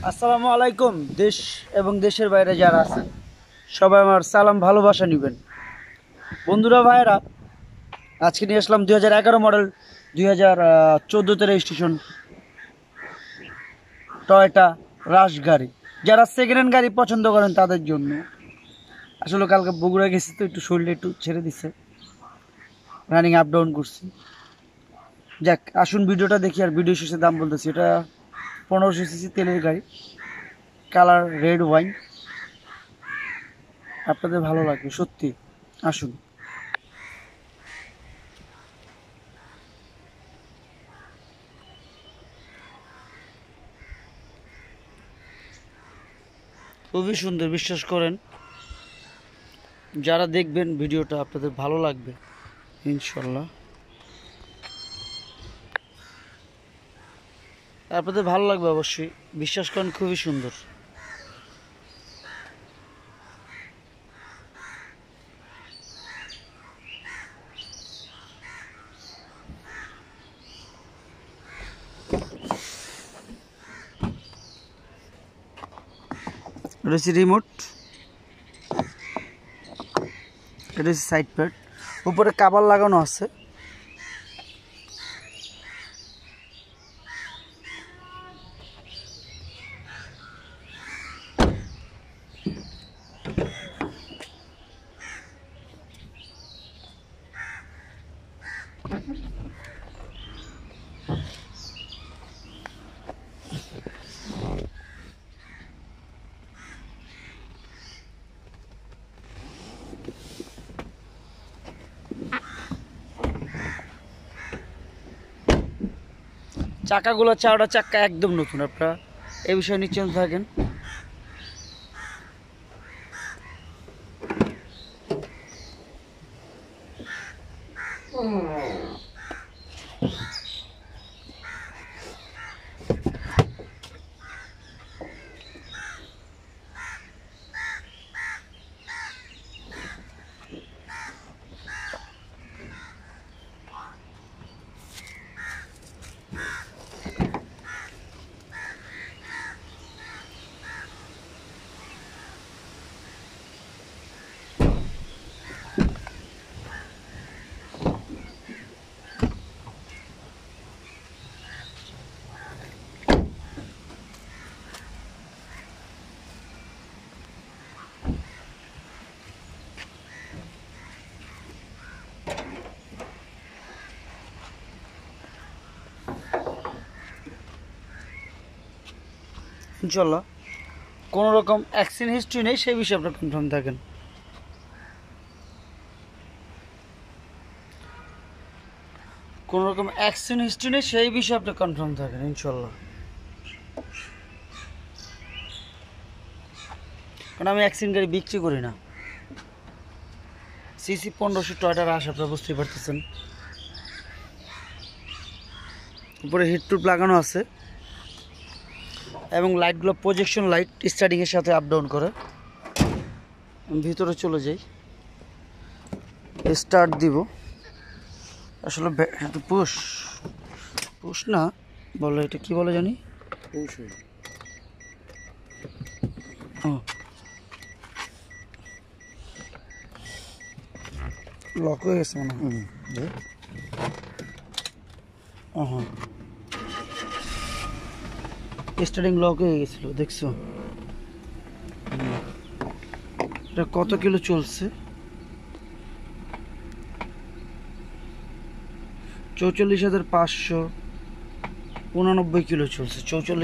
আসসালামু আলাইকুম। দেশ এবং দেশের বাইরে যারা আছেন সবাই আমার সালাম ভালোবাসা নেবেন। বন্ধুরা ভাইয়েরা, আজকে নিয়ে আসলাম 2011 মডেল 2014 রেজিস্ট্রেশন টয়োটা রাশ গাড়ি। যারা সেকেন্ড হ্যান্ড গাড়ি পছন্দ করেন তাদের জন্য। আসলে কালকে বগুড়া গেছি তো একটু শরীরে একটু ছেড়ে দিচ্ছে, রানিং আপ ডাউন করছি। যাক, আসুন ভিডিওটা দেখি আর ভিডিও শেষে দাম বলতেছি। এটা 1500 সিসি তেলের গাড়ি, কালার রেড ওয়াইন। আপনাদের ভালো লাগবে সত্যি, আসুন। খুবই সুন্দর, বিশ্বাস করেন। যারা দেখবেন ভিডিওটা আপনাদের ভালো লাগবে ইনশাল্লাহ। আপনাদের ভালো লাগবে অবশ্যই, বিশ্বাস করেন, খুবই সুন্দর। এটা হচ্ছে রিমোট, এটা হচ্ছে সাইড প্যাড, উপরে কাভার লাগানো আছে। চাকাগুলো চাওড়া চাক্কা একদম নতুন, আপনারা এই বিষয়ে নিশ্চিন্ত থাকেন। ইনশাল্লাহ কোনো রকম অ্যাক্সিডেন্ট হিস্ট্রি নেই, সেই বিষয়ে আপনার কনফার্ম থাকেন। কোনো রকম অ্যাক্সিডেন্ট হিস্ট্রি নেই, সেই বিষয়ে আপনি কনফার্ম থাকেন ইনশাল্লাহ। কারণ আমি অ্যাক্সিডেন্ট গাড়ি বিক্রি করি না। সিসি 1500 টয়োটা রাশ, আপনারা বুঝতেই পারতেছেন। উপরে হিটপ্রুফ লাগানো আছে এবং লাইটগুলো প্রজেকশন লাইট, স্টার্টিংয়ের সাথে আপ ডাউন করে। ভিতরে চলে যাই, স্টার্ট দিব। আসলে পুশ পুশ না বলে, এটা কি বলে জানি, লক হয়ে গেছে মনে হয়। হ্যাঁ, স্টার্টিং লক হয়ে গেছিল, দেখছো? এটা কত কিলো চলছে? 44,589 কিলো চলছে।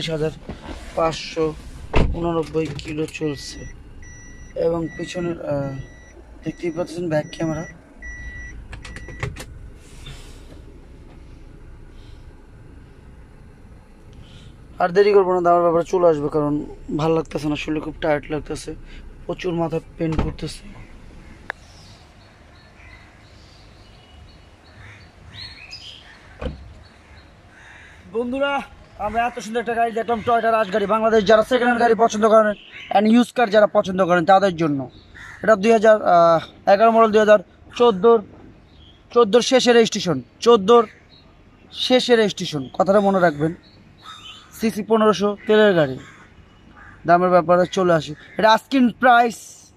44,589 কিলো চলছে। এবং পিছনের দেখতেই পাচ্ছেন ব্যাক ক্যামেরা। আর দেরি করবো না, দামের ব্যাপারে চলে আসবে, কারণ ভালো লাগতেছে না, শরীরে খুব টায়ার্ড লাগতেছে, প্রচুর মাথা পেন করতেছে। বন্ধুরা, আমরা এত সুন্দর একটা গাড়ি দেখলাম, টয়োটা রাশ গাড়ি। বাংলাদেশ যারা সেকেন্ড হ্যান্ড গাড়ি পছন্দ করেন অ্যান্ড ইউজ কার যারা পছন্দ করেন তাদের জন্য। এটা 2011 মডেল, 2014 শেষের রেজিস্ট্রেশন, 14 শেষের রেজিস্ট্রেশন, কথাটা মনে রাখবেন। সিসি 1500 তেলের গাড়ি। দামের ব্যাপারে চলে আসি। এটা আস্কিং প্রাইস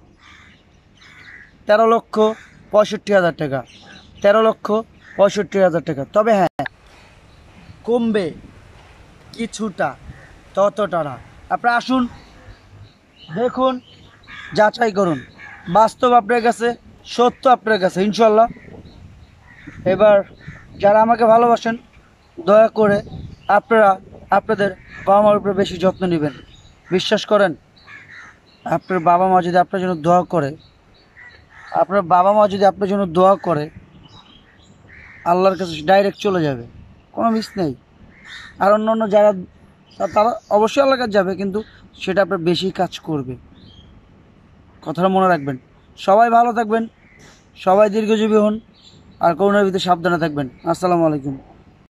13,65,000 টাকা, 13,65,000 টাকা। তবে হ্যাঁ, কমবে কিছুটা, ততটা না। আপনারা আসুন, দেখুন, যাচাই করুন। বাস্তব আপনার কাছে, সত্য আপনার কাছে, ইনশাল্লাহ। এবার যারা আমাকে ভালোবাসেন, দয়া করে আপনারা আপনাদের বাবা মার উপরে বেশি যত্ন নেবেন। বিশ্বাস করেন, আপনার বাবা মা যদি আপনার জন্য দোয়া করে, আপনার বাবা মা যদি আপনার জন্য দোয়া করে, আল্লাহর কাছে ডাইরেক্ট চলে যাবে, কোনো মিস নেই। আর অন্য অন্য যারা, তারা অবশ্যই আল্লাহর কাছে যাবে, কিন্তু সেটা আপনার বেশি কাজ করবে। কথাটা মনে রাখবেন। সবাই ভালো থাকবেন, সবাই দীর্ঘজীবী হন, আর করোনার ভিতরে সাবধানে থাকবেন। আসসালামু আলাইকুম।